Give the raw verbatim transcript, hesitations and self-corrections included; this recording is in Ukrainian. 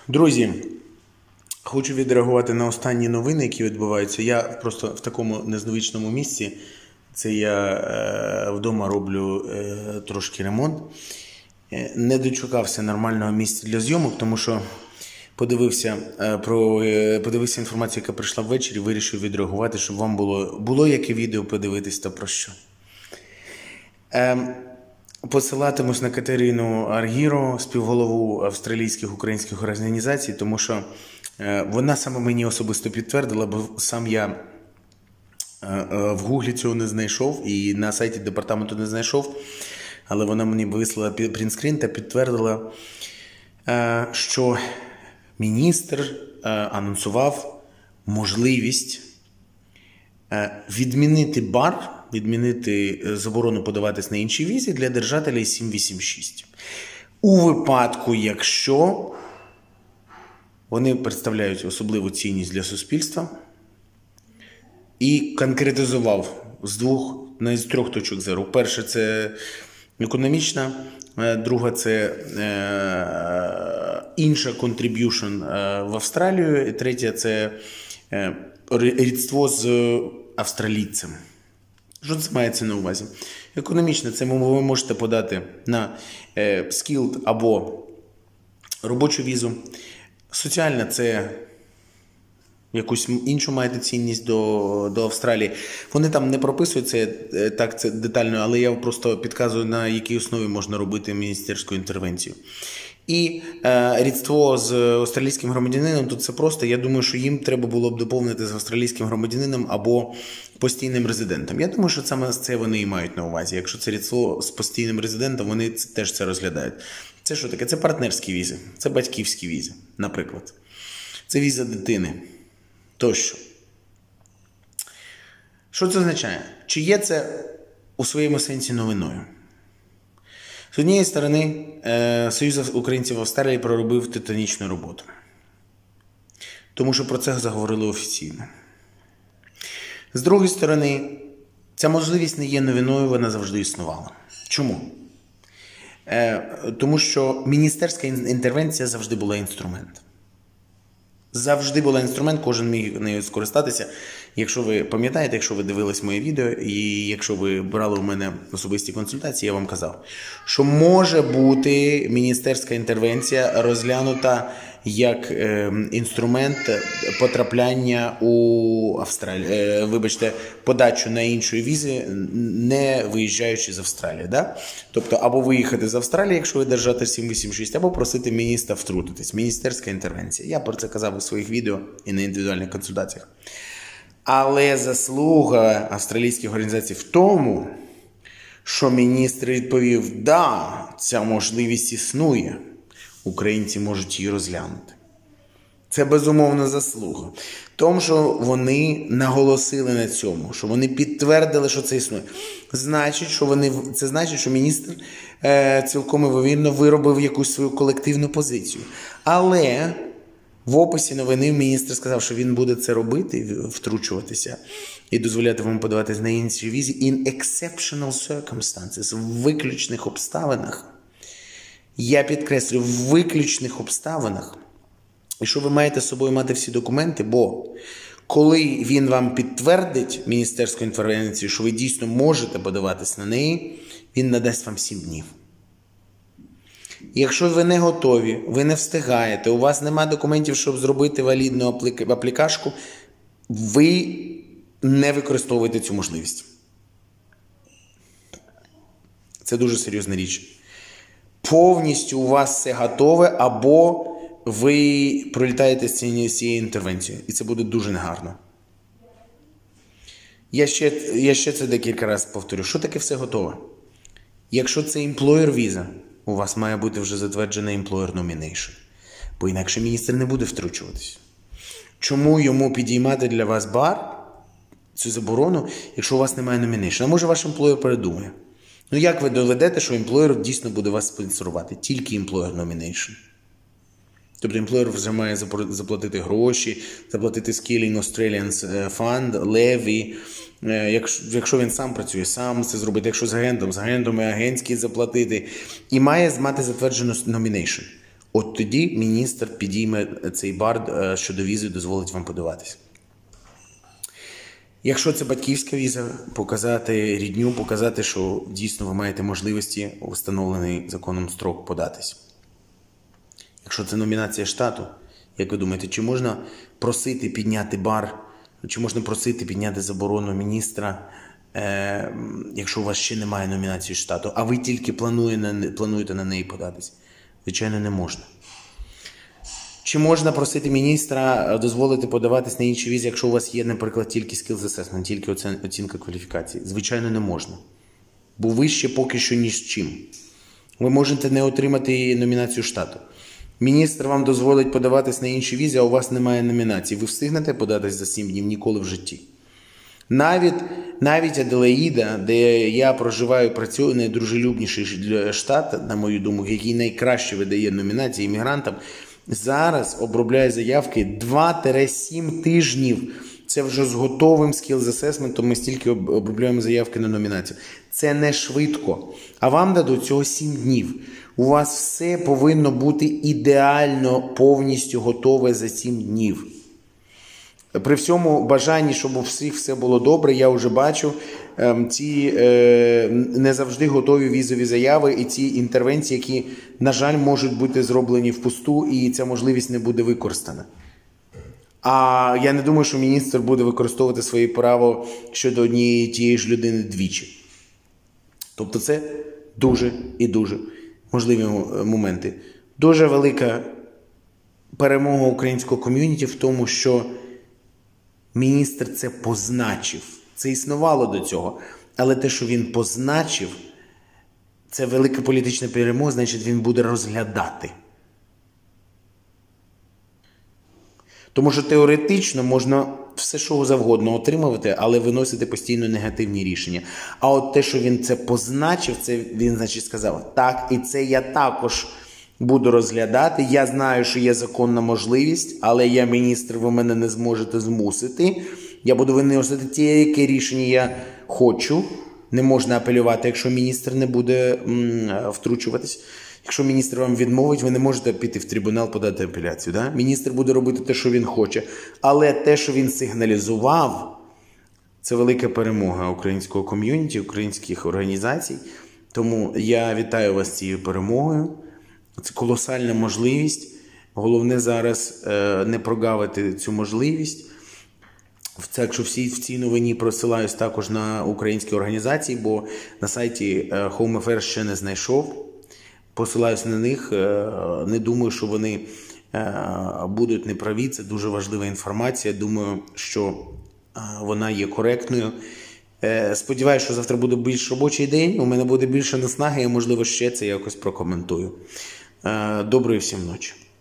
Друзі, хочу відреагувати на останні новини, які відбуваються. Я просто в такому незвичному місці. Це я е, вдома роблю е, трошки ремонт. Е, не дочекався нормального місця для зйомок, тому що подивився, е, про, е, подивився інформацію, яка прийшла ввечері, вирішив відреагувати, щоб вам було, було яке відео подивитись та про що. Е, Посилатимусь на Катерину Аргіро, співголову австралійських українських організацій, тому що е, вона саме мені особисто підтвердила, бо сам я е, е, в Гуглі цього не знайшов і на сайті департаменту не знайшов, але вона мені вислала принтскрін та підтвердила, е, що міністр е, анонсував можливість е, відмінити бар, відмінити заборону подаватись на інші візи для держателів сім вісім шість. У випадку, якщо вони представляють особливу цінність для суспільства, і конкретизував з двох, не з трьох точок зору. Перше – це економічна, друга – це е, інша контриб'юшн в Австралію, і третя – це е, рідство з австралійцем. Що це мається на увазі? Економічно, це ви можете подати на е, skilled або робочу візу. Соціальна – це якусь іншу маєте цінність до, до Австралії. Вони там не прописують це так це детально, але я просто підказую, на якій основі можна робити міністерську інтервенцію. І е, рідство з австралійським громадянином, тут це просто, я думаю, що їм треба було б доповнити з австралійським громадянином або постійним резидентом. Я думаю, що саме це вони і мають на увазі. Якщо це рідство з постійним резидентом, вони теж це розглядають. Це що таке? Це партнерські візи, це батьківські візи, наприклад. Це віза дитини, тощо. Що це означає? Чи є це у своєму сенсі новиною? З однієї сторони, Союз українців в Австралії проробив титанічну роботу. Тому що про це заговорили офіційно. З другої сторони, ця можливість не є новиною, вона завжди існувала. Чому? Тому що міністерська інтервенція завжди була інструмент. Завжди була інструмент, кожен міг нею скористатися. Якщо ви пам'ятаєте, якщо ви дивились моє відео, і якщо ви брали у мене особисті консультації, я вам казав, що може бути міністерська інтервенція розглянута як е, інструмент потрапляння у Австралію, е, вибачте, подачу на іншої візи, не виїжджаючи з Австралії. Да? Тобто, або виїхати з Австралії, якщо ви держатель сім вісім шість, або просити міністра втрутитись. Міністерська інтервенція. Я про це казав у своїх відео і на індивідуальних консультаціях. Але заслуга австралійських організацій в тому, що міністр відповів, да, ця можливість існує, українці можуть її розглянути. Це безумовна заслуга. Тому що вони наголосили на цьому, що вони підтвердили, що це існує. Значить, що вони, це значить, що міністр е, цілком ймовірно виробив якусь свою колективну позицію. Але в описі новини міністр сказав, що він буде це робити, втручуватися і дозволяти вам подаватись на інші візи in exceptional circumstances, в виключних обставинах. Я підкреслюю, в виключних обставинах. І що ви маєте з собою мати всі документи, бо коли він вам підтвердить міністерську інтервенцію, що ви дійсно можете подаватись на неї, він надасть вам сім днів. Якщо ви не готові, ви не встигаєте, у вас немає документів, щоб зробити валідну аплікашку, ви не використовуєте цю можливість. Це дуже серйозна річ. Повністю у вас все готове, або ви пролітаєте з цієї інтервенції. І це буде дуже негарно. Я ще, я ще це декілька разів повторю. Що таке все готове? Якщо це employer віза, у вас має бути вже затверджена employer nomination. Бо інакше міністр не буде втручуватись. Чому йому підіймати для вас бар, цю заборону, якщо у вас немає nomination? А може ваш employer передумає? Ну як ви доведете, що employer дійсно буде вас спонсорувати? Тільки employer nomination. Тобто employer вже має заплатити гроші, заплатити Skilling Australians Fund, леві. Якщо, якщо він сам працює, сам це зробити. Якщо з агентом, з агентом і агентські заплатити. І має мати затверджену nomination. От тоді міністр підійме цей бар щодо візи і дозволить вам подаватись. Якщо це батьківська віза, показати рідню, показати, що дійсно ви маєте можливості у встановлений законом строк податись. Якщо це номінація штату, як ви думаєте, чи можна просити підняти бар, чи можна просити підняти заборону міністра, е, якщо у вас ще немає номінації штату, а ви тільки плануєте, плануєте на неї податись? Звичайно, не можна. Чи можна просити міністра дозволити подаватись на інші візи, якщо у вас є, наприклад, тільки skills assessment, тільки оцінка кваліфікації? Звичайно, не можна. Бо вище поки що ні з чим. Ви можете не отримати номінацію штату. Міністр вам дозволить подаватись на інші візи, а у вас немає номінації. Ви встигнете податись за сім днів? Ніколи в житті. Навіть, навіть Аделаїда, де я проживаю, працюю, найдружелюбніший штат, на мою думку, який найкраще видає номінації іммігрантам, зараз обробляє заявки два-сім тижнів. Це вже з готовим skills assessment, ми стільки обробляємо заявки на номінацію. Це не швидко. А вам дадуть цього сім днів. У вас все повинно бути ідеально, повністю готове за сім днів. При всьому бажанні, щоб у всіх все було добре, я вже бачу е, ці е, не завжди готові візові заяви і ці інтервенції, які, на жаль, можуть бути зроблені впусту, і ця можливість не буде використана. А я не думаю, що міністр буде використовувати своє право щодо однієї тієї ж людини двічі. Тобто це дуже і дуже можливі моменти. Дуже велика перемога українського ком'юніті в тому, що міністр це позначив. Це існувало до цього. Але те, що він позначив, це велика політична перемога, значить він буде розглядати. Тому що теоретично можна все, що завгодно отримувати, але виносити постійно негативні рішення. А от те, що він це позначив, це він, значить, сказав, так, і це я також буду розглядати. Я знаю, що є законна можливість, але я міністр, ви мене не зможете змусити. Я буду виносити ті, яке рішення я хочу. Не можна апелювати, якщо міністр не буде м, втручуватись. Якщо міністр вам відмовить, ви не можете піти в трибунал, подати апеляцію. Да? Міністр буде робити те, що він хоче. Але те, що він сигналізував, це велика перемога українського ком'юніті, українських організацій. Тому я вітаю вас з цією перемогою. Це колосальна можливість. Головне зараз е, не прогавити цю можливість. Так що всі в цій новині просилаюсь також на українські організації, бо на сайті Home Affairs ще не знайшов. Посилаюсь на них, не думаю, що вони будуть неправі, це дуже важлива інформація, думаю, що вона є коректною. Сподіваюся, що завтра буде більш робочий день, у мене буде більше наснаги, і, можливо, ще це якось прокоментую. Доброї всім ночі.